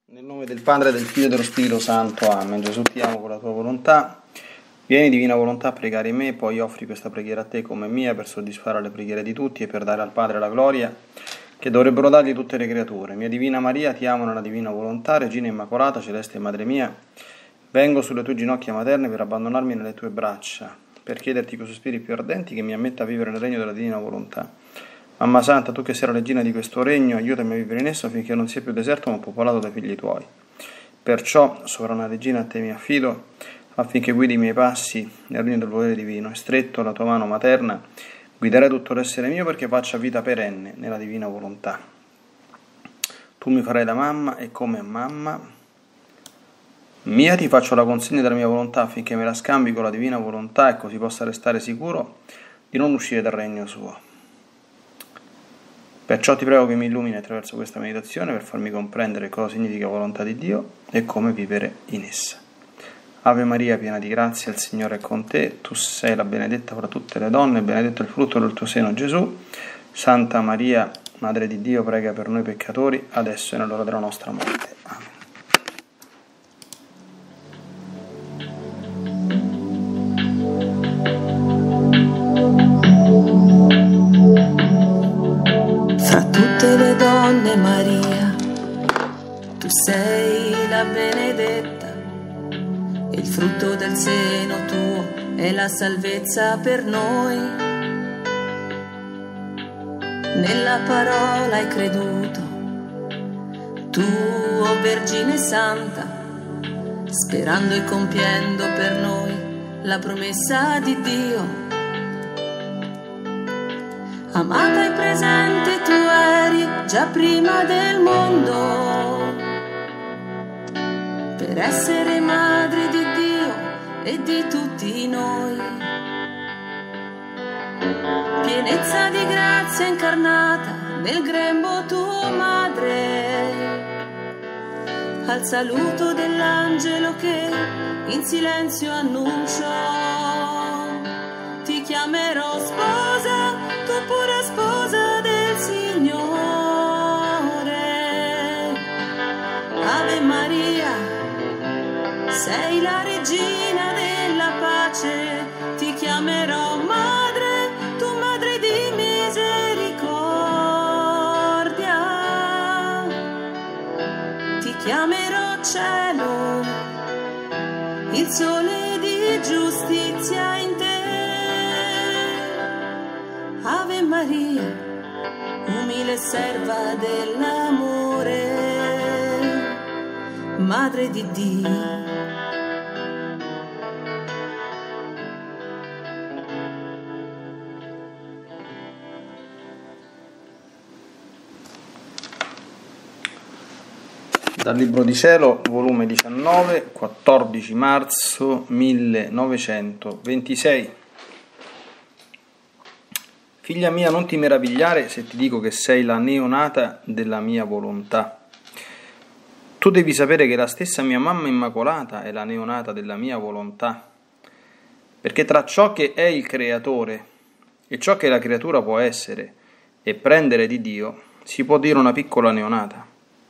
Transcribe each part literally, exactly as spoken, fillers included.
Nel nome del Padre, del Figlio e dello Spirito Santo. Amen. Gesù, ti amo con la tua volontà. Vieni, divina volontà, a pregare in me, poi offri questa preghiera a te come mia per soddisfare le preghiere di tutti e per dare al Padre la gloria che dovrebbero dargli tutte le creature. Mia Divina Maria, ti amo nella divina volontà, Regina Immacolata, Celeste Madre mia, vengo sulle tue ginocchia materne per abbandonarmi nelle tue braccia, per chiederti con sospiri più ardenti che mi ammetta a vivere nel regno della divina volontà. Mamma Santa, tu che sei la regina di questo regno, aiutami a vivere in esso finché non sia più deserto ma popolato dai figli tuoi. Perciò, sovrana regina, a te mi affido, affinché guidi i miei passi nel regno del volere divino, e stretto la tua mano materna, guiderai tutto l'essere mio perché faccia vita perenne nella divina volontà. Tu mi farai da mamma e come mamma mia ti faccio la consegna della mia volontà affinché me la scambi con la divina volontà e così possa restare sicuro di non uscire dal regno suo. Perciò ti prego che mi illumini attraverso questa meditazione per farmi comprendere cosa significa volontà di Dio e come vivere in essa. Ave Maria, piena di grazia, il Signore è con te. Tu sei la benedetta fra tutte le donne, benedetto il frutto del tuo seno, Gesù. Santa Maria, Madre di Dio, prega per noi peccatori, adesso e nell'ora della nostra morte. Amen. Fra tutte le donne, Maria, tu sei la benedetta, e il frutto del seno tuo è la salvezza per noi. Nella parola hai creduto, tu, o Vergine Santa, sperando e compiendo per noi la promessa di Dio. Amata e presente tu eri già prima del mondo, per essere madre di Dio e di tutti noi. Pienezza di grazia incarnata nel grembo tua madre, al saluto dell'angelo che in silenzio annunciò: ti chiamerò sposa, tu pura sposa del Signore. Ave Maria, sei la regina della pace, ti chiamerò madre, tu madre di misericordia. Ti chiamerò cielo, il sole di giustizia in te. Ave Maria, umile serva dell'amore, Madre di Dio. Dal Libro di Cielo, volume diciannove, quattordici marzo millenovecentoventisei. Figlia mia, non ti meravigliare se ti dico che sei la neonata della mia volontà. Tu devi sapere che la stessa mia mamma immacolata è la neonata della mia volontà, perché tra ciò che è il creatore e ciò che la creatura può essere e prendere di Dio si può dire una piccola neonata.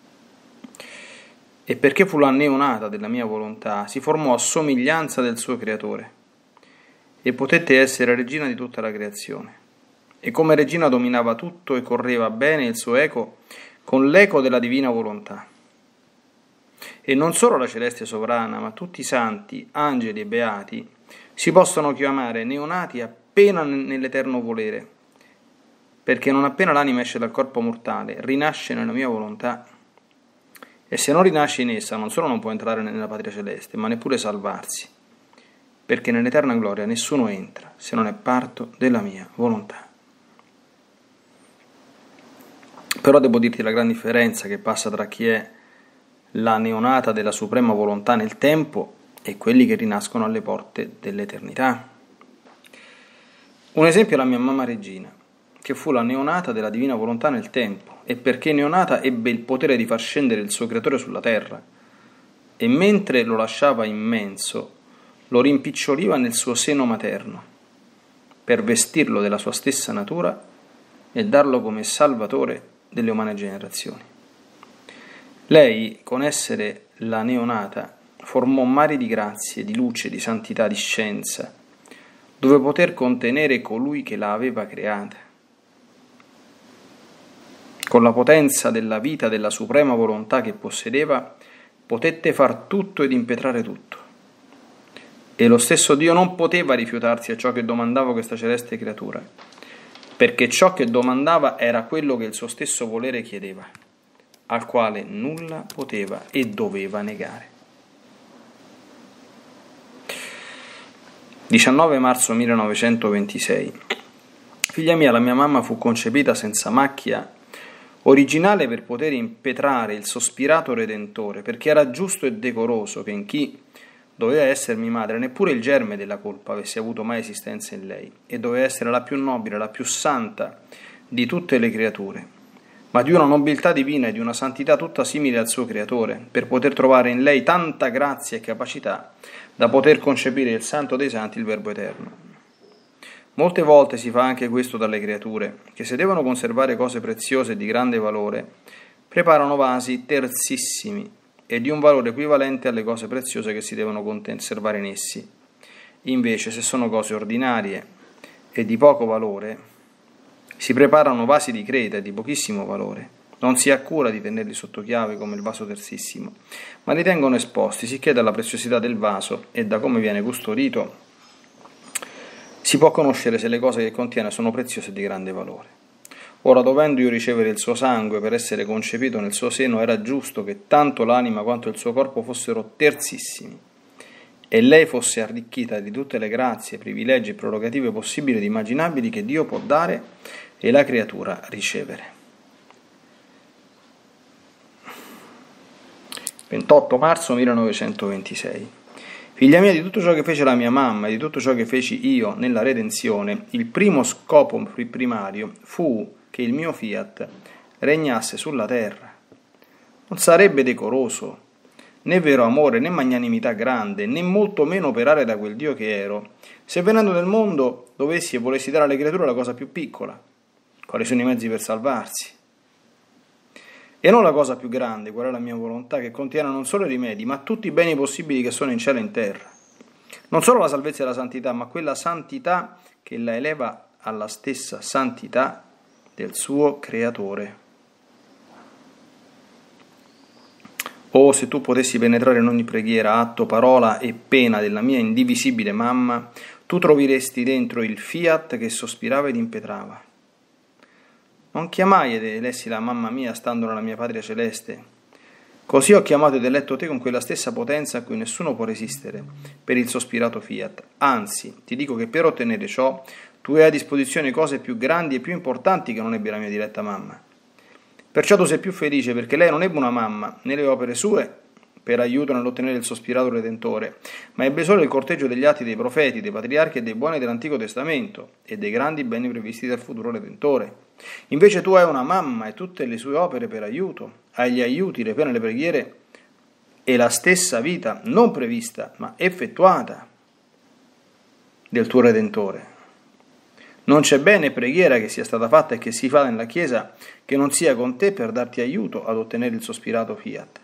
E perché fu la neonata della mia volontà, si formò a somiglianza del suo creatore e potette essere regina di tutta la creazione. E come regina dominava tutto e correva bene il suo eco con l'eco della divina volontà. E non solo la celeste sovrana, ma tutti i santi, angeli e beati si possono chiamare neonati appena nell'eterno volere, perché non appena l'anima esce dal corpo mortale, rinasce nella mia volontà. E se non rinasce in essa, non solo non può entrare nella patria celeste, ma neppure salvarsi, perché nell'eterna gloria nessuno entra se non è parto della mia volontà. Però devo dirti la gran differenza che passa tra chi è la neonata della suprema volontà nel tempo e quelli che rinascono alle porte dell'eternità. Un esempio è la mia mamma Regina, che fu la neonata della divina volontà nel tempo, e perché neonata ebbe il potere di far scendere il suo creatore sulla terra, e mentre lo lasciava immenso, lo rimpiccioliva nel suo seno materno, per vestirlo della sua stessa natura e darlo come salvatore delle umane generazioni. Lei, con essere la neonata, formò mari di grazie, di luce, di santità, di scienza, dove poter contenere colui che la aveva creata. Con la potenza della vita, della suprema volontà che possedeva, potette far tutto ed impetrare tutto. E lo stesso Dio non poteva rifiutarsi a ciò che domandava questa celeste creatura, perché ciò che domandava era quello che il suo stesso volere chiedeva, al quale nulla poteva e doveva negare. diciannove marzo millenovecentoventisei. Figlia mia, la mia mamma fu concepita senza macchia, originale per poter impetrare il sospirato Redentore, perché era giusto e decoroso che in chi doveva essermi madre neppure il germe della colpa avesse avuto mai esistenza in lei, e doveva essere la più nobile, la più santa di tutte le creature, ma di una nobiltà divina e di una santità tutta simile al suo creatore, per poter trovare in lei tanta grazia e capacità da poter concepire il santo dei santi, il Verbo eterno. Molte volte si fa anche questo dalle creature, che se devono conservare cose preziose e di grande valore, preparano vasi terzissimi e di un valore equivalente alle cose preziose che si devono conservare in essi. Invece, se sono cose ordinarie e di poco valore, si preparano vasi di creta e di pochissimo valore. Non si ha cura di tenerli sotto chiave come il vaso terzissimo, ma li tengono esposti, sicché dalla preziosità del vaso e da come viene custodito si può conoscere se le cose che contiene sono preziose e di grande valore. Ora, dovendo io ricevere il suo sangue per essere concepito nel suo seno, era giusto che tanto l'anima quanto il suo corpo fossero terzissimi, e lei fosse arricchita di tutte le grazie, privilegi e prerogative possibili ed immaginabili che Dio può dare e la creatura ricevere. ventotto marzo millenovecentoventisei. Figlia mia, di tutto ciò che fece la mia mamma e di tutto ciò che feci io nella redenzione, il primo scopo primario fu che il mio fiat regnasse sulla terra. Non sarebbe decoroso, né vero amore, né magnanimità grande, né molto meno operare da quel Dio che ero, se venendo nel mondo dovessi e volessi dare alle creature la cosa più piccola, quali sono i mezzi per salvarsi, e non la cosa più grande, qual è la mia volontà, che contiene non solo i rimedi, ma tutti i beni possibili che sono in cielo e in terra. Non solo la salvezza e la santità, ma quella santità che la eleva alla stessa santità del suo creatore. Oh, se tu potessi penetrare in ogni preghiera, atto, parola e pena della mia indivisibile mamma, tu troveresti dentro il fiat che sospirava ed impetrava. Non chiamai ed elessi la mamma mia stando nella mia patria celeste. Così ho chiamato ed eletto te con quella stessa potenza a cui nessuno può resistere per il sospirato fiat. Anzi, ti dico che per ottenere ciò tu hai a disposizione cose più grandi e più importanti che non ebbe la mia diletta mamma. Perciò tu sei più felice perché lei non ebbe una mamma, né le opere sue per aiuto nell'ottenere il sospirato Redentore, ma ebbe solo il corteggio degli atti dei profeti, dei patriarchi e dei buoni dell'Antico Testamento e dei grandi beni previsti dal futuro Redentore. Invece tu hai una mamma e tutte le sue opere per aiuto, hai gli aiuti, le pene, le preghiere e la stessa vita non prevista ma effettuata del tuo Redentore. Non c'è bene preghiera che sia stata fatta e che si fa nella Chiesa che non sia con te per darti aiuto ad ottenere il sospirato fiat.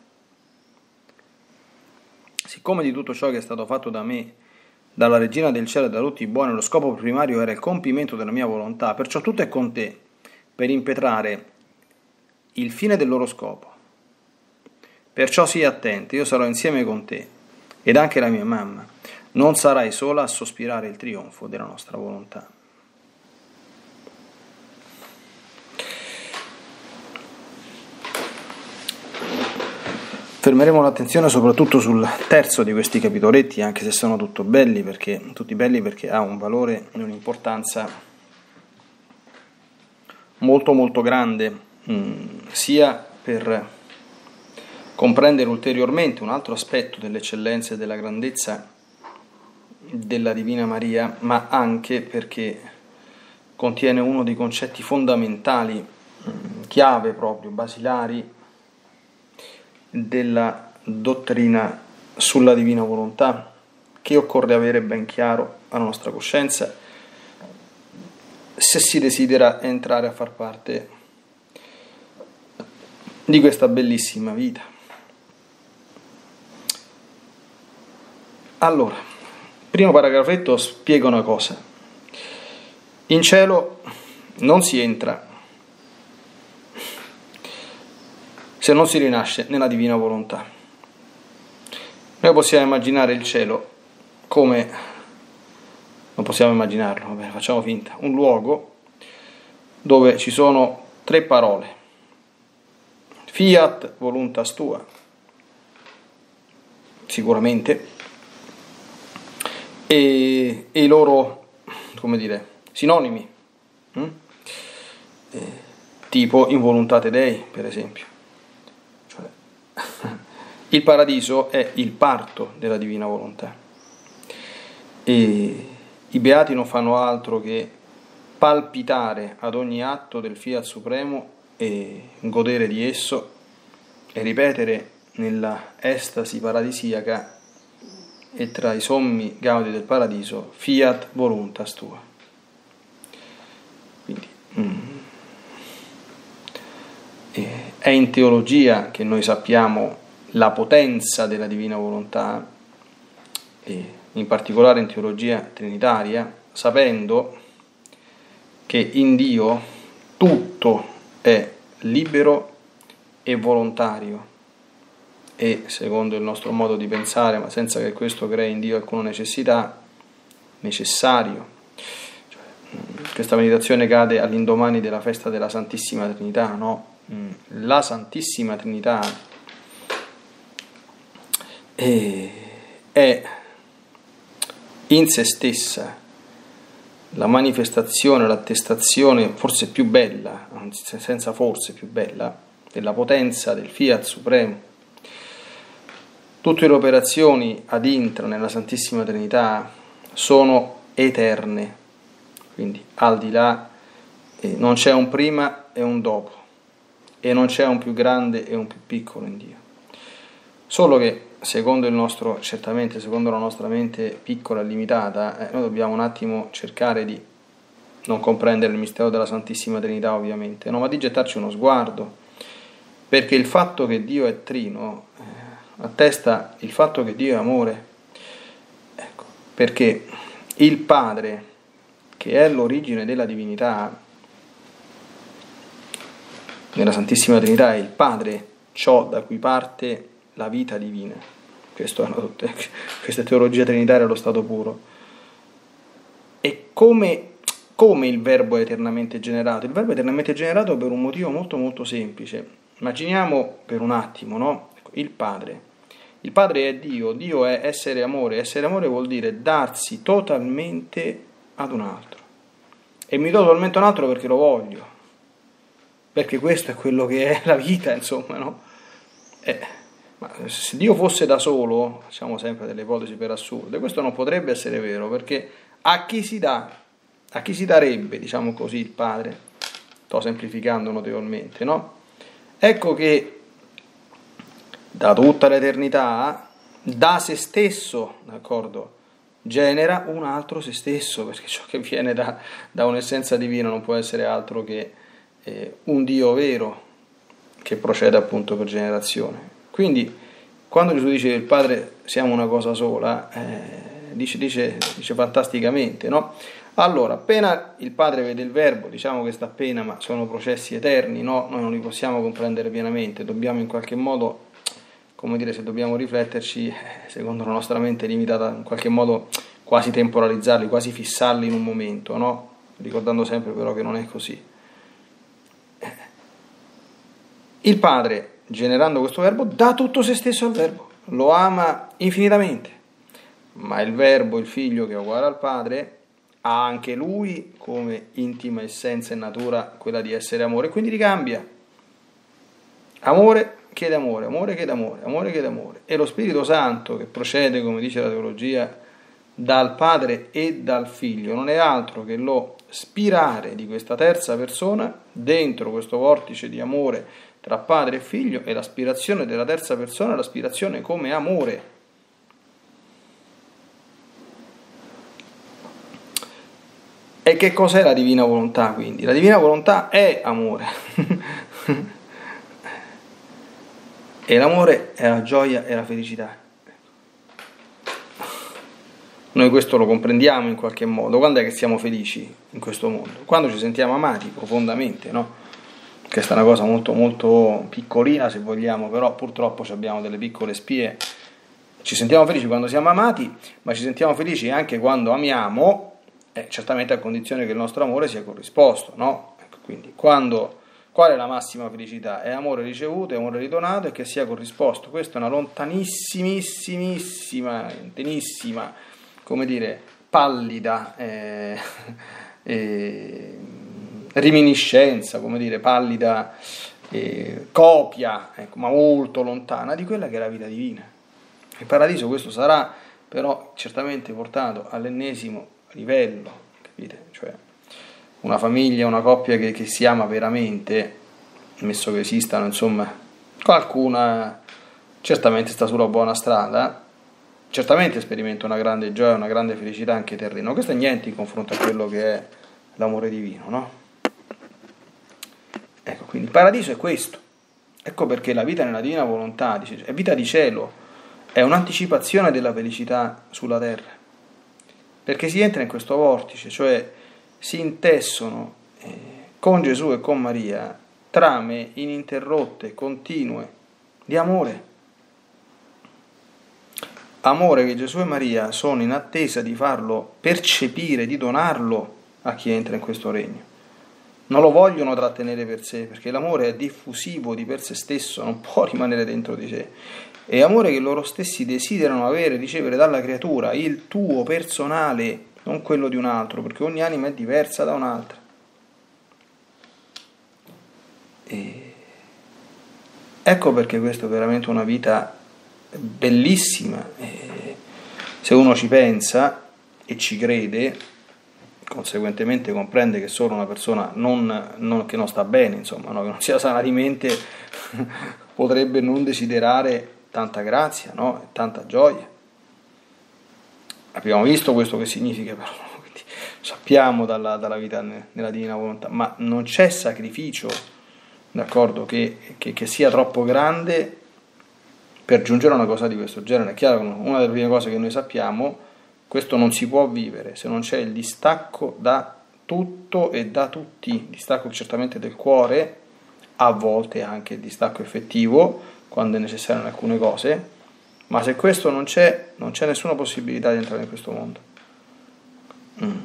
Siccome di tutto ciò che è stato fatto da me, dalla Regina del Cielo e da tutti i buoni, lo scopo primario era il compimento della mia volontà, perciò tutto è con te, per impetrare il fine del loro scopo. Perciò sii attento, io sarò insieme con te, ed anche la mia mamma. Non sarai sola a sospirare il trionfo della nostra volontà. Fermeremo l'attenzione soprattutto sul terzo di questi capitoletti, anche se sono tutto belli perché, tutti belli perché ha un valore e un'importanza molto molto grande, mh, sia per comprendere ulteriormente un altro aspetto dell'eccellenza e della grandezza della Divina Maria, ma anche perché contiene uno dei concetti fondamentali, mh, chiave proprio, basilari, della dottrina sulla divina volontà, che occorre avere ben chiaro alla nostra coscienza se si desidera entrare a far parte di questa bellissima vita. allora, primo paragrafetto spiega una cosa. In cielo non si entra se non si rinasce nella divina volontà. Noi possiamo immaginare il cielo come, non possiamo immaginarlo, vabbè, facciamo finta, un luogo dove ci sono tre parole: fiat voluntas tua, sicuramente, e, e i loro, come dire, sinonimi, hm? eh, tipo in voluntate Dei, per esempio. Cioè, il paradiso è il parto della divina volontà, e i beati non fanno altro che palpitare ad ogni atto del fiat supremo e godere di esso e ripetere nella estasi paradisiaca e tra i sommi gaudi del paradiso fiat voluntas tua. Quindi mm, è in teologia che noi sappiamo la potenza della divina volontà, e in particolare in teologia trinitaria, sapendo che in Dio tutto è libero e volontario e, secondo il nostro modo di pensare, ma senza che questo crei in Dio alcuna necessità, necessario. Cioè, questa meditazione cade all'indomani della festa della Santissima Trinità, no? La Santissima Trinità è, è in se stessa la manifestazione, l'attestazione forse più bella, anzi senza forse più bella, della potenza del Fiat Supremo. Tutte le operazioni ad intra nella Santissima Trinità sono eterne, quindi al di là eh, non c'è un prima e un dopo, e non c'è un più grande e un più piccolo in Dio. Solo che, secondo il nostro, certamente secondo la nostra mente piccola e limitata, eh, noi dobbiamo un attimo cercare di non comprendere il mistero della Santissima Trinità, ovviamente, no? Ma di gettarci uno sguardo, perché il fatto che Dio è trino eh, attesta il fatto che Dio è amore. Ecco, perché il Padre, che è l'origine della divinità, nella Santissima Trinità è il Padre, ciò da cui parte la vita divina. Questo è una, questa è teologia trinitaria allo stato puro. E come, come il verbo è eternamente generato? Il verbo è eternamente generato per un motivo molto molto semplice. Immaginiamo per un attimo, no? Il Padre. Il Padre è Dio, Dio è essere amore. Essere amore vuol dire darsi totalmente ad un altro. E mi do totalmente a un altro perché lo voglio. Perché questo è quello che è la vita, insomma, no? Eh. Ma se Dio fosse da solo, facciamo sempre delle ipotesi per assurde, questo non potrebbe essere vero, perché a chi si dà, a chi si darebbe, diciamo così, il Padre? Sto semplificando notevolmente, no? Ecco che da tutta l'eternità, da se stesso, d'accordo, genera un altro se stesso, perché ciò che viene da, da un'essenza divina non può essere altro che eh, un Dio vero, che procede appunto per generazione. Quindi, quando Gesù dice che il Padre siamo una cosa sola, eh, dice, dice, dice fantasticamente, no? Allora, appena il Padre vede il Verbo, diciamo che sta appena, ma sono processi eterni, no? Noi non li possiamo comprendere pienamente, dobbiamo in qualche modo, come dire, se dobbiamo rifletterci, secondo la nostra mente limitata, in qualche modo quasi temporalizzarli, quasi fissarli in un momento, no? Ricordando sempre però che non è così. Il Padre, generando questo verbo, dà tutto se stesso al verbo, lo ama infinitamente, ma il verbo, il figlio che è uguale al Padre, ha anche lui come intima essenza e natura quella di essere amore, quindi ricambia. Amore chiede amore, amore chiede amore, amore chiede amore, e lo Spirito Santo, che procede, come dice la teologia, dal Padre e dal Figlio, non è altro che lo spirare di questa terza persona dentro questo vortice di amore tra padre e figlio, e l'aspirazione della terza persona è l'aspirazione come amore. E che cos'è la divina volontà, quindi? La divina volontà è amore. E l'amore è la gioia e la felicità. Noi questo lo comprendiamo in qualche modo. Quando è che siamo felici in questo mondo? Quando ci sentiamo amati profondamente, no? Questa è una cosa molto molto piccolina, se vogliamo, però purtroppo abbiamo delle piccole spie. Ci sentiamo felici quando siamo amati, ma ci sentiamo felici anche quando amiamo, eh, certamente a condizione che il nostro amore sia corrisposto, no? Ecco, quindi quando, qual è la massima felicità? È amore ricevuto, è amore ridonato e che sia corrisposto. Questa è una lontanissimissima, tenissima, come dire, pallida eh, eh, reminiscenza, come dire, pallida eh, copia, ecco, ma molto lontana di quella che è la vita divina. Il paradiso questo sarà però certamente portato all'ennesimo livello, capite? Cioè una famiglia, una coppia che, che si ama veramente, ammesso che esistano, insomma, qualcuna certamente sta sulla buona strada, certamente sperimenta una grande gioia, una grande felicità anche terrena. Questo è niente in confronto a quello che è l'amore divino, no? Ecco, quindi il paradiso è questo. Ecco perché la vita nella divina volontà è vita di cielo, è un'anticipazione della felicità sulla terra, perché si entra in questo vortice, cioè si intessono eh, con Gesù e con Maria trame ininterrotte, continue, di amore. Amore che Gesù e Maria sono in attesa di farlo percepire, di donarlo a chi entra in questo regno. Non lo vogliono trattenere per sé, perché l'amore è diffusivo di per sé stesso, non può rimanere dentro di sé. È amore che loro stessi desiderano avere, ricevere dalla creatura, il tuo personale, non quello di un altro, perché ogni anima è diversa da un'altra. E ecco perché questa è veramente una vita bellissima. E se uno ci pensa e ci crede, conseguentemente comprende che solo una persona non, non, che non sta bene, insomma, no? Che non sia sana di mente, potrebbe non desiderare tanta grazia, no? E tanta gioia. Abbiamo visto questo che significa, però, quindi sappiamo dalla, dalla vita nella divina volontà, ma non c'è sacrificio, d'accordo, che, che, che sia troppo grande per giungere a una cosa di questo genere. È chiaro che una delle prime cose che noi sappiamo, questo non si può vivere se non c'è il distacco da tutto e da tutti, il distacco certamente del cuore, a volte anche il distacco effettivo, quando è necessario in alcune cose, ma se questo non c'è, non c'è nessuna possibilità di entrare in questo mondo. Mm.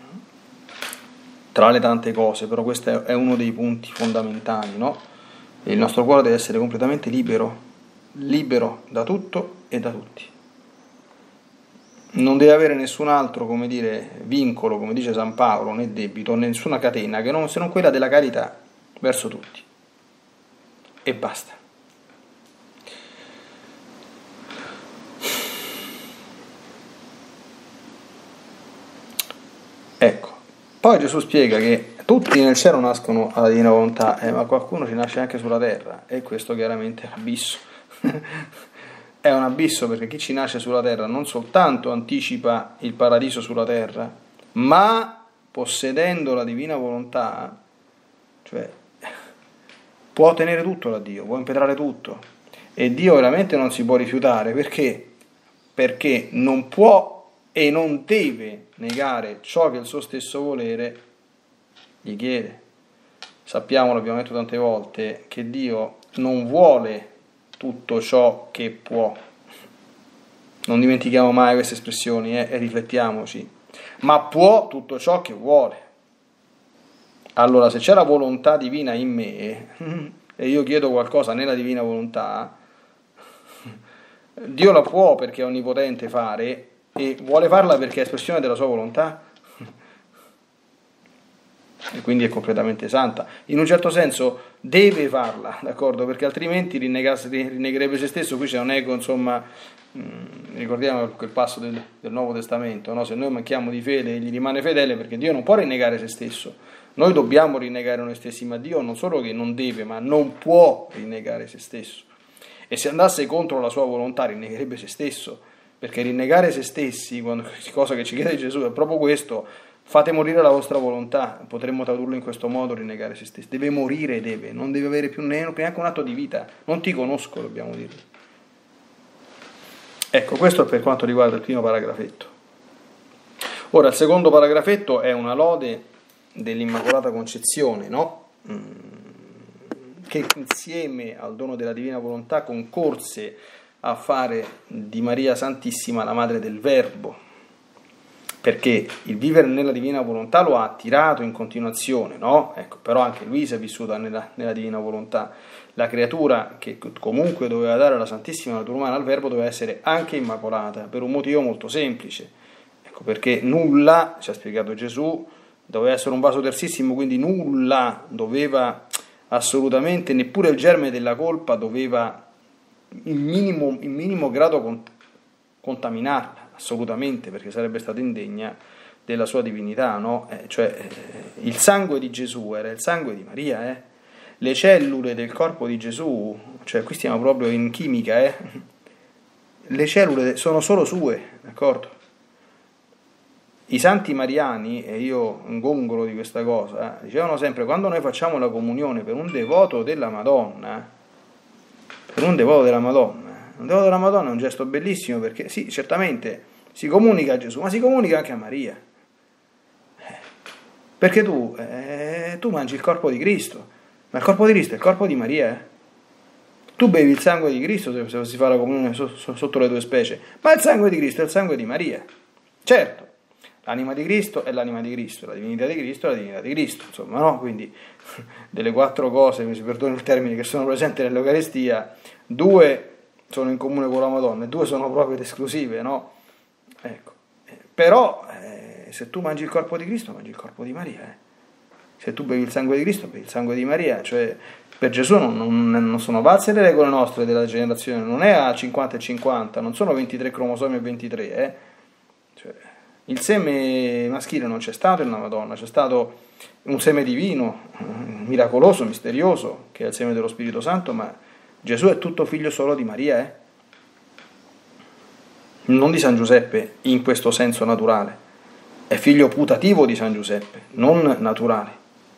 Tra le tante cose, però questo è uno dei punti fondamentali, no? Il nostro cuore deve essere completamente libero, libero da tutto e da tutti. Non deve avere nessun altro, come dire, vincolo, come dice San Paolo, né debito, nessuna catena, che non, se non quella della carità verso tutti. E basta. Ecco, poi Gesù spiega che tutti nel cielo nascono alla divina volontà, eh, ma qualcuno ci nasce anche sulla terra, e questo chiaramente è un abisso. È un abisso, perché chi ci nasce sulla terra non soltanto anticipa il paradiso sulla terra, ma possedendo la divina volontà, cioè può ottenere tutto da Dio, può impetrare tutto, e Dio veramente non si può rifiutare, perché? Perché non può e non deve negare ciò che il suo stesso volere gli chiede. Sappiamo, l'abbiamo detto tante volte, che Dio non vuole tutto ciò che può. Non dimentichiamo mai queste espressioni, eh, e riflettiamoci. Ma può tutto ciò che vuole. Allora, se c'è la volontà divina in me e io chiedo qualcosa nella divina volontà, Dio la può, perché è onnipotente, fare, e vuole farla perché è espressione della sua volontà, e quindi è completamente santa. In un certo senso deve farla, d'accordo, perché altrimenti rinnegherebbe se stesso. Qui c'è un ego, insomma, mh, ricordiamo quel passo del, del Nuovo Testamento, no? Se noi manchiamo di fede, egli rimane fedele, perché Dio non può rinnegare se stesso. Noi dobbiamo rinnegare noi stessi, ma Dio non solo che non deve, ma non può rinnegare se stesso. E se andasse contro la sua volontà rinnegherebbe se stesso, perché rinnegare se stessi, quando, cosa che ci chiede Gesù, è proprio questo: fate morire la vostra volontà. Potremmo tradurlo in questo modo: rinnegare se stessi. Deve morire, deve, non deve avere più neanche un atto di vita. Non ti conosco, dobbiamo dire. Ecco, questo è per quanto riguarda il primo paragrafetto. Ora, il secondo paragrafetto è una lode dell'Immacolata Concezione, no? Che insieme al dono della Divina Volontà concorse a fare di Maria Santissima la madre del Verbo, perché il vivere nella Divina Volontà lo ha attirato in continuazione, no? Ecco, però anche Luisa è vissuta nella, nella Divina Volontà. La creatura che comunque doveva dare la Santissima Natura Umana al Verbo doveva essere anche immacolata, per un motivo molto semplice, ecco, perché nulla, ci ha spiegato Gesù, doveva essere un vaso tersissimo, quindi nulla doveva assolutamente, neppure il germe della colpa doveva in minimo, in minimo grado cont- contaminarla, assolutamente, perché sarebbe stata indegna della sua divinità, no? Eh, cioè eh, il sangue di Gesù era il sangue di Maria, eh? Le cellule del corpo di Gesù, cioè qui stiamo proprio in chimica, eh? Le cellule sono solo sue, d'accordo? I santi mariani, e io ingongolo di questa cosa, dicevano sempre: quando noi facciamo la comunione per un devoto della Madonna, per un devoto della Madonna, un devoto della Madonna è un gesto bellissimo, perché sì, certamente si comunica a Gesù, ma si comunica anche a Maria, perché tu, eh, tu mangi il corpo di Cristo, ma il corpo di Cristo è il corpo di Maria, eh? Tu bevi il sangue di Cristo se si fa la comunione sotto le due specie, ma il sangue di Cristo è il sangue di Maria, certo. L'anima di Cristo è l'anima di Cristo, la divinità di Cristo è la divinità di Cristo, insomma, no? Quindi delle quattro cose, mi si perdoni il termine, che sono presenti nell'Eucaristia, due sono in comune con la Madonna e due sono proprio ed esclusive, no? Ecco. Però eh, se tu mangi il corpo di Cristo, mangi il corpo di Maria, eh? Se tu bevi il sangue di Cristo, bevi il sangue di Maria, cioè per Gesù non, non, non sono valse le regole nostre della generazione, non è a cinquanta e cinquanta, non sono ventitré cromosomi e ventitré, eh? Cioè, il seme maschile non c'è stato nella Madonna, c'è stato un seme divino, miracoloso, misterioso, che è il seme dello Spirito Santo, ma Gesù è tutto figlio solo di Maria, eh? Non di San Giuseppe in questo senso naturale, è figlio putativo di San Giuseppe, non naturale.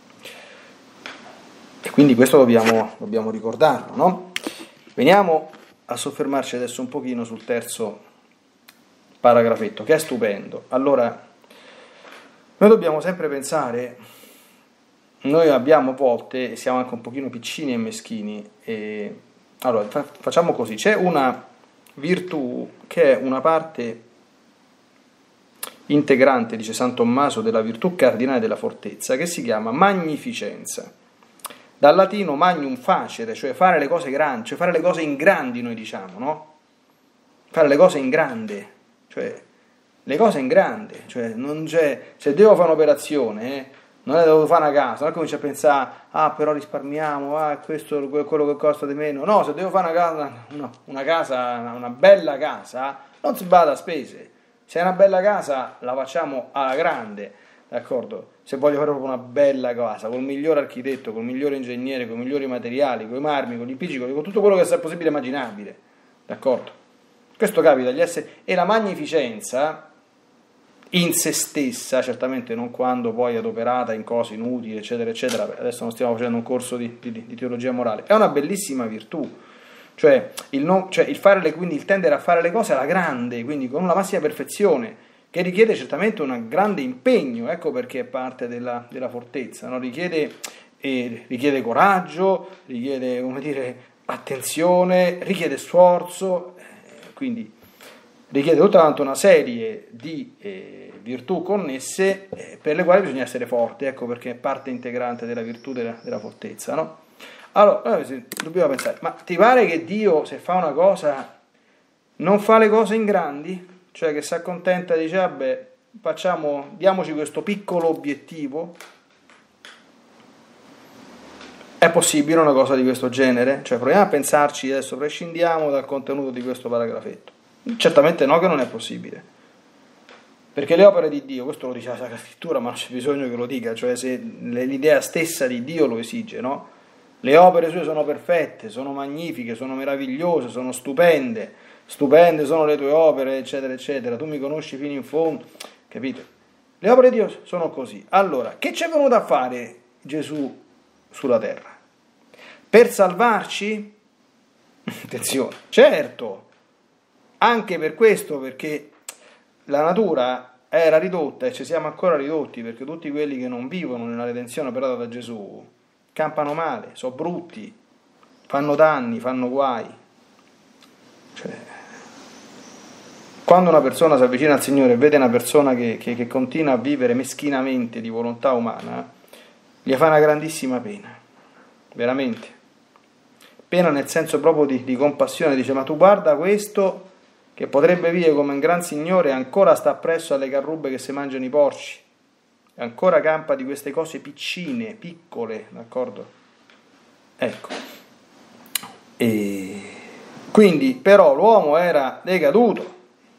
E quindi questo dobbiamo, dobbiamo ricordarlo, no? Veniamo a soffermarci adesso un pochino sul terzo paragrafetto, che è stupendo. Allora, noi dobbiamo sempre pensare, noi abbiamo volte, siamo anche un pochino piccini e meschini, e allora fa, facciamo così, c'è una virtù che è una parte integrante, dice San Tommaso, della virtù cardinale della fortezza, che si chiama magnificenza, dal latino magnum facere, cioè fare le cose grandi, cioè fare le cose in grandi, noi diciamo, no? Fare le cose in grande, cioè le cose in grande, cioè non c'è, se devo fare un'operazione, eh, non è devo fare una casa, non comincio a pensare, ah però risparmiamo, ah questo è quello che costa di meno, no, se devo fare una casa, no, una casa, una bella casa, non si bada a spese, se è una bella casa la facciamo alla grande, d'accordo? Se voglio fare proprio una bella casa, col migliore architetto, col migliore ingegnere, con i migliori materiali, con i marmi, con gli impiccioli, con tutto quello che sia possibile e immaginabile, d'accordo? Questo capita agli esseri, e la magnificenza in se stessa, certamente non quando poi adoperata in cose inutili, eccetera, eccetera, adesso non stiamo facendo un corso di, di, di teologia morale, è una bellissima virtù, cioè il, non, cioè il fare le, quindi il tendere a fare le cose alla grande, quindi con la massima perfezione, che richiede certamente un grande impegno, ecco perché è parte della, della fortezza, no? richiede, eh, richiede coraggio, richiede, come dire, attenzione, richiede sforzo, quindi richiede soltanto una serie di eh, virtù connesse eh, per le quali bisogna essere forti, ecco perché è parte integrante della virtù della, della fortezza, no? Allora, eh, dobbiamo pensare, ma ti pare che Dio, se fa una cosa, non fa le cose in grandi? Cioè che si accontenta e dice, vabbè, facciamo, diamoci questo piccolo obiettivo? È possibile una cosa di questo genere? Cioè proviamo a pensarci adesso, prescindiamo dal contenuto di questo paragrafetto. Certamente no, che non è possibile. Perché le opere di Dio, questo lo dice la Sacra Scrittura, ma non c'è bisogno che lo dica, cioè se l'idea stessa di Dio lo esige, no? Le opere sue sono perfette, sono magnifiche, sono meravigliose, sono stupende, stupende sono le tue opere, eccetera, eccetera, tu mi conosci fino in fondo, capite? Le opere di Dio sono così. Allora, che c'è venuto a fare Gesù sulla terra? Per salvarci? Attenzione, certo, anche per questo, perché la natura era ridotta e ci siamo ancora ridotti, perché tutti quelli che non vivono nella redenzione operata da Gesù campano male, sono brutti, fanno danni, fanno guai. Cioè, quando una persona si avvicina al Signore e vede una persona che, che, che continua a vivere meschinamente di volontà umana, gli fa una grandissima pena, veramente. Pena nel senso proprio di, di compassione, dice: ma tu guarda questo che potrebbe vivere come un gran signore, ancora sta appresso alle carrubbe che si mangiano i porci, ancora campa di queste cose piccine, piccole, d'accordo? Ecco. E quindi però l'uomo era decaduto,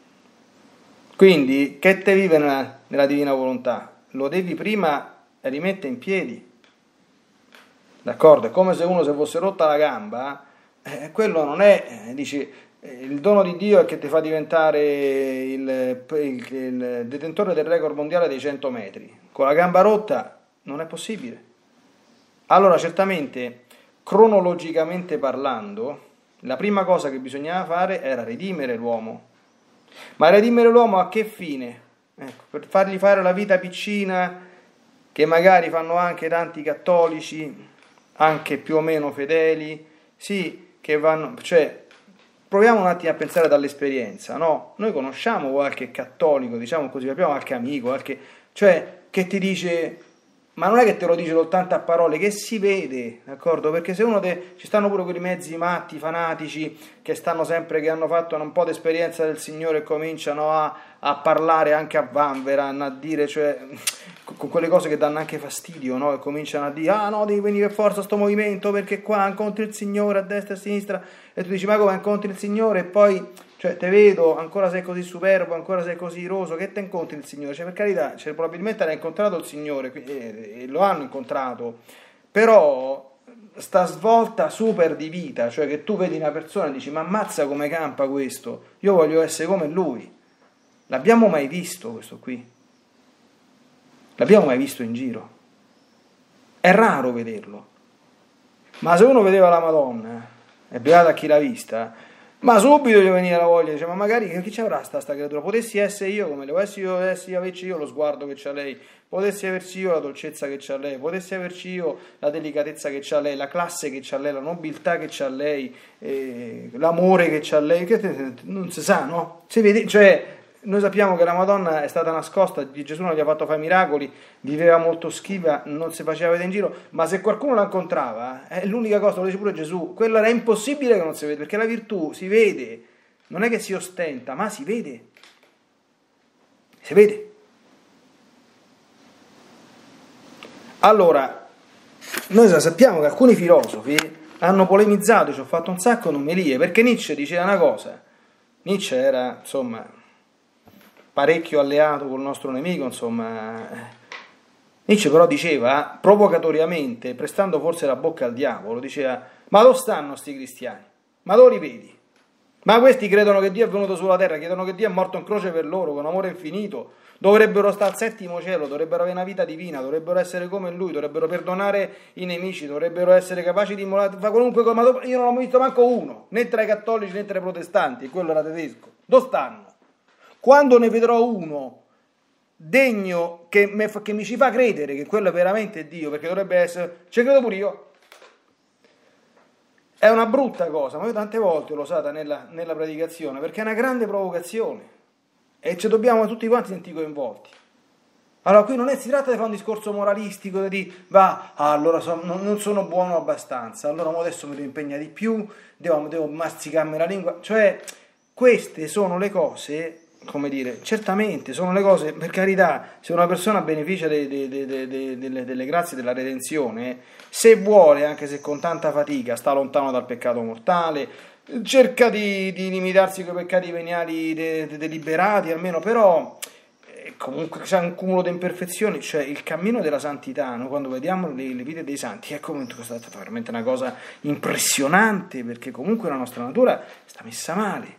quindi che te vive nella, nella divina volontà? Lo devi prima rimettere in piedi, d'accordo? È come se uno si fosse rotta la gamba, eh, quello non è, eh, dici, eh, il dono di Dio è che ti fa diventare il, il, il detentore del record mondiale dei cento metri, con la gamba rotta non è possibile. Allora certamente, cronologicamente parlando, la prima cosa che bisognava fare era redimere l'uomo. Ma redimere l'uomo a che fine? Ecco, per fargli fare la vita piccina che magari fanno anche tanti cattolici, anche più o meno fedeli, sì, che vanno, cioè, proviamo un attimo a pensare dall'esperienza, no? Noi conosciamo qualche cattolico, diciamo così, abbiamo qualche amico, qualche, cioè, che ti dice, ma non è che te lo dice soltanto a parole, che si vede, d'accordo? Perché se uno te, ci stanno pure quei mezzi matti, fanatici, che stanno sempre, che hanno fatto un po' di esperienza del Signore e cominciano a, a parlare anche a vanvera, a dire, cioè, con quelle cose che danno anche fastidio, no? E cominciano a dire, ah no, devi venire per forza a sto movimento, perché qua incontri il Signore a destra e a sinistra, e tu dici, ma come incontri il Signore? E poi, cioè, te vedo, ancora sei così superbo, ancora sei così iroso, che te incontri il Signore? Cioè, per carità, cioè, probabilmente hanno incontrato il Signore, e, e lo hanno incontrato, però sta svolta super di vita, cioè che tu vedi una persona e dici, ma ammazza come campa questo, io voglio essere come lui. L'abbiamo mai visto questo qui? L'abbiamo mai visto in giro? È raro vederlo. Ma se uno vedeva la Madonna, è beata a chi l'ha vista, ma subito gli veniva la voglia, dice, ma magari chi ci avrà sta, sta creatura? Potessi essere io come le potessi io, potessi averci io lo sguardo che c'ha lei, potessi averci io la dolcezza che c'ha lei, potessi averci io la delicatezza che c'ha lei, la classe che c'ha lei, la nobiltà che c'ha lei, eh, l'amore che c'ha lei, che non si sa, no? Si vede, cioè, noi sappiamo che la Madonna è stata nascosta, Gesù non gli ha fatto fare miracoli, viveva molto schiva, non si faceva vedere in giro, ma se qualcuno la incontrava, è l'unica cosa, lo dice pure Gesù, quello era impossibile che non si vede, perché la virtù si vede, non è che si ostenta, ma si vede, si vede. Allora, noi sappiamo che alcuni filosofi hanno polemizzato, ci ho fatto un sacco di omelie, perché Nietzsche diceva una cosa, Nietzsche era, insomma, parecchio alleato col nostro nemico, insomma. Nietzsche però diceva, provocatoriamente, prestando forse la bocca al diavolo, diceva, ma dove stanno sti cristiani? Ma dove li vedi? Ma questi credono che Dio è venuto sulla terra, credono che Dio è morto in croce per loro, con amore infinito, dovrebbero stare al settimo cielo, dovrebbero avere una vita divina, dovrebbero essere come Lui, dovrebbero perdonare i nemici, dovrebbero essere capaci di immolare, fa qualunque cosa, ma io non l'ho visto manco uno, né tra i cattolici né tra i protestanti, e quello era tedesco. Dove stanno? Quando ne vedrò uno degno che, me, che mi ci fa credere che quello è veramente Dio, perché dovrebbe essere, ci credo pure io, è una brutta cosa, ma io tante volte l'ho usata nella, nella predicazione, perché è una grande provocazione e ci dobbiamo tutti quanti sentire coinvolti. Allora qui non è, si tratta di fare un discorso moralistico, di va, ah, allora so, non, non sono buono abbastanza, allora adesso mi devo impegnare di più, devo, devo masticarmi la lingua, cioè queste sono le cose, come dire, certamente sono le cose, per carità, se una persona beneficia de, de, de, de, de, delle, delle grazie della redenzione, se vuole, anche se con tanta fatica, sta lontano dal peccato mortale, cerca di, di limitarsi con i peccati veniali de, de, deliberati, almeno, però eh, comunque c'è un cumulo di imperfezioni, cioè il cammino della santità, no? Quando vediamo le, le vite dei santi, è come è stata veramente una cosa impressionante, perché comunque la nostra natura sta messa male.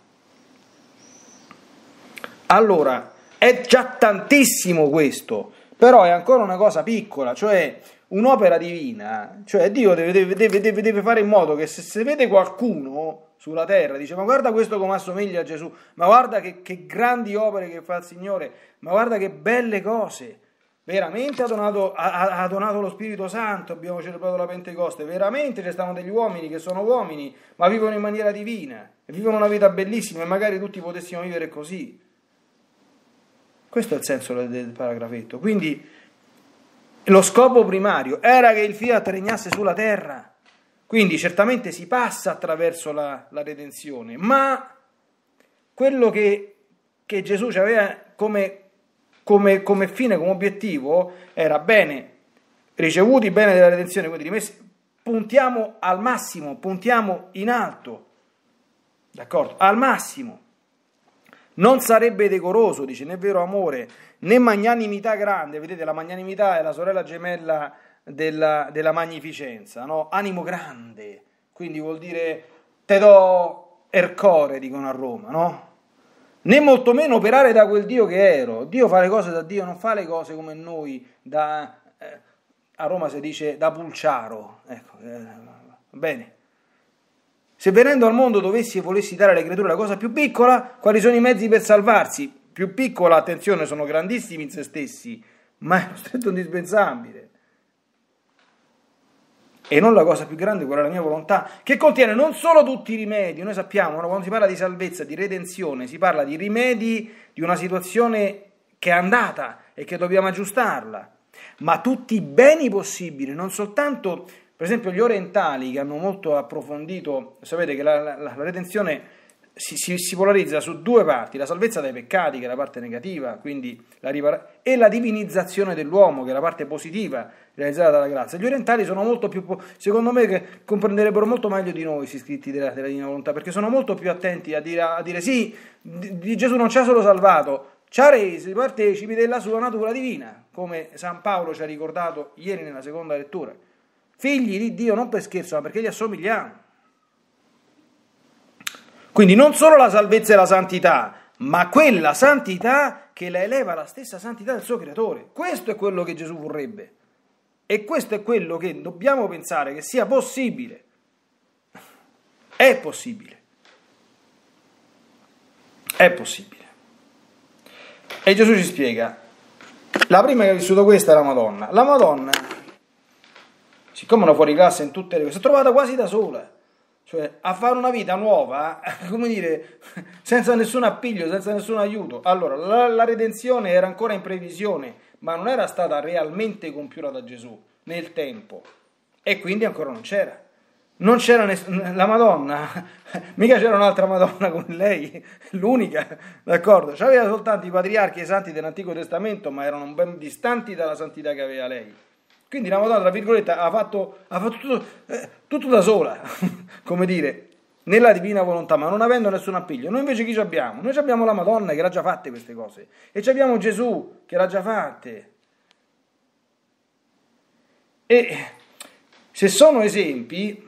Allora, è già tantissimo questo, però è ancora una cosa piccola, cioè un'opera divina, cioè Dio deve, deve, deve, deve fare in modo che se si vede qualcuno sulla terra, dice ma guarda questo come assomiglia a Gesù, ma guarda che, che grandi opere che fa il Signore, ma guarda che belle cose, veramente ha donato, ha, ha donato lo Spirito Santo, abbiamo celebrato la Pentecoste, veramente ci stanno degli uomini che sono uomini, ma vivono in maniera divina, e vivono una vita bellissima e magari tutti potessimo vivere così. Questo è il senso del, del paragrafetto. Quindi lo scopo primario era che il Fiat regnasse sulla terra. Quindi certamente si passa attraverso la, la redenzione, ma quello che, che Gesù aveva come, come, come fine, come obiettivo, era bene, ricevuti i beni della redenzione, quindi rimessi, puntiamo al massimo, puntiamo in alto, d'accordo? Al massimo. Non sarebbe decoroso, dice, né vero amore, né magnanimità grande, vedete la magnanimità è la sorella gemella Della, della magnificenza, no? Animo grande, quindi vuol dire te do ercore, dicono a Roma, no? Né molto meno operare da quel Dio che ero. Dio fa le cose da Dio, non fa le cose come noi, da, eh, a Roma si dice da pulciaro, ecco, eh, bene. Se venendo al mondo dovessi e volessi dare alle creature la cosa più piccola, quali sono i mezzi per salvarsi? Più piccola, attenzione, sono grandissimi in se stessi, ma è lo stretto indispensabile. E non la cosa più grande, quella è la mia volontà, che contiene non solo tutti i rimedi. Noi sappiamo, no, quando si parla di salvezza, di redenzione, si parla di rimedi di una situazione che è andata e che dobbiamo aggiustarla, ma tutti i beni possibili, non soltanto, per esempio gli orientali che hanno molto approfondito, sapete che la, la, la redenzione si, si, si polarizza su due parti, la salvezza dai peccati, che è la parte negativa, quindi la ripara- e la divinizzazione dell'uomo, che è la parte positiva, realizzata dalla grazia. Gli orientali sono molto più, secondo me, che comprenderebbero molto meglio di noi questi scritti della, della Divina Volontà, perché sono molto più attenti a dire, a dire sì, di, di Gesù non ci ha solo salvato, ci ha resi partecipi della sua natura divina, come San Paolo ci ha ricordato ieri nella seconda lettura. Figli di Dio non per scherzo, ma perché gli assomigliamo. Quindi non solo la salvezza e la santità, ma quella santità che la eleva alla stessa santità del suo creatore. Questo è quello che Gesù vorrebbe. E questo è quello che dobbiamo pensare che sia possibile. È possibile. È possibile. E Gesù ci spiega. La prima che ha vissuto questa è la Madonna. La Madonna, siccome una fuori classe in tutte le cose, si è trovata quasi da sola. Cioè, a fare una vita nuova, come dire, senza nessun appiglio, senza nessun aiuto. Allora, la, la redenzione era ancora in previsione, ma non era stata realmente compiuta da Gesù nel tempo. E quindi ancora non c'era. Non c'era ness- la Madonna, mica c'era un'altra Madonna con lei, l'unica, d'accordo? C'aveva soltanto i patriarchi e i santi dell'Antico Testamento, ma erano ben distanti dalla santità che aveva lei. Quindi la Madonna, tra virgolette, ha fatto, ha fatto tutto, eh, tutto da sola, come dire, nella divina volontà, ma non avendo nessun appiglio. Noi invece chi ci abbiamo? Noi abbiamo la Madonna che l'ha già fatte queste cose, e abbiamo Gesù che l'ha già fatte. E se sono esempi,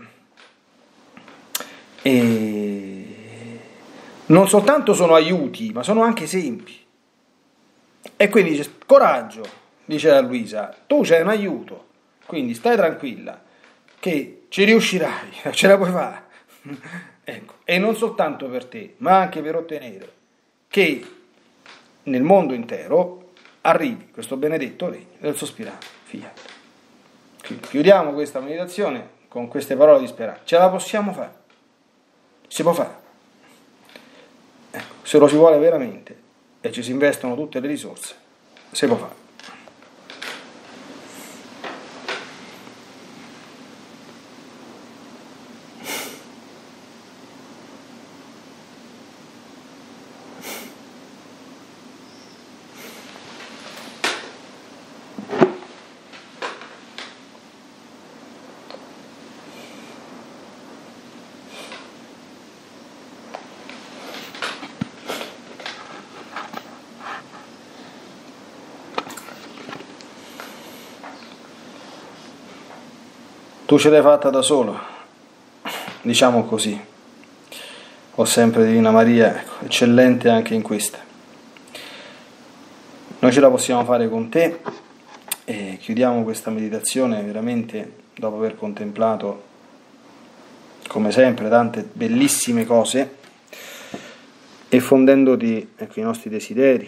eh, non soltanto sono aiuti, ma sono anche esempi. E quindi dice, coraggio. Dice a Luisa, tu c'hai un aiuto, quindi stai tranquilla, che ci riuscirai, ce la puoi fare. Ecco. E non soltanto per te, ma anche per ottenere che nel mondo intero arrivi questo benedetto regno del sospirante Fiat. Quindi chiudiamo questa meditazione con queste parole di speranza. Ce la possiamo fare? Si può fare. Ecco. Se lo si vuole veramente e ci si investono tutte le risorse, si può fare. Tu ce l'hai fatta da solo, diciamo così, o sempre Divina Maria, ecco, eccellente anche in questa. Noi ce la possiamo fare con te e chiudiamo questa meditazione veramente dopo aver contemplato come sempre, tante bellissime cose, e fondendoti, ecco, i nostri desideri,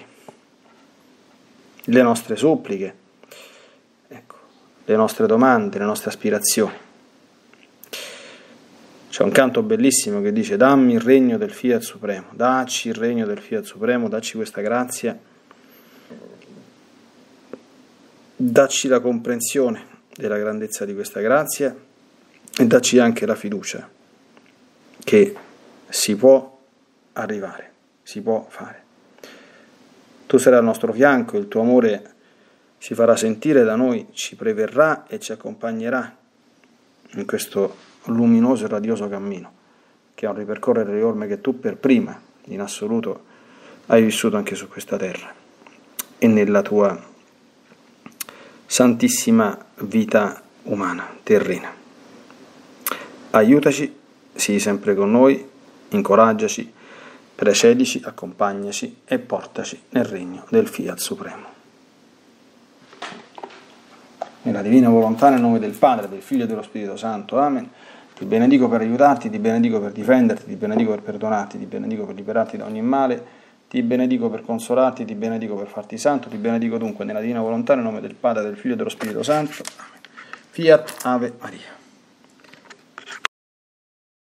le nostre suppliche, ecco, le nostre domande, le nostre aspirazioni. C'è un canto bellissimo che dice: dammi il regno del Fiat Supremo, dacci il regno del Fiat Supremo, dacci questa grazia, dacci la comprensione della grandezza di questa grazia e dacci anche la fiducia che si può arrivare, si può fare. Tu sarai al nostro fianco, il tuo amore si farà sentire da noi, ci preverrà e ci accompagnerà in questo luminoso e radioso cammino, che è un ripercorrere le orme che tu per prima, in assoluto, hai vissuto anche su questa terra e nella tua santissima vita umana, terrena. Aiutaci, sii sempre con noi, incoraggiaci, precedici, accompagnaci e portaci nel regno del Fiat Supremo. Nella divina volontà, nel nome del Padre, del Figlio e dello Spirito Santo. Amen. Ti benedico per aiutarti, ti benedico per difenderti, ti benedico per perdonarti, ti benedico per liberarti da ogni male, ti benedico per consolarti, ti benedico per farti santo, ti benedico dunque nella divina volontà, nel nome del Padre, del Figlio e dello Spirito Santo. Amen. Fiat Ave Maria.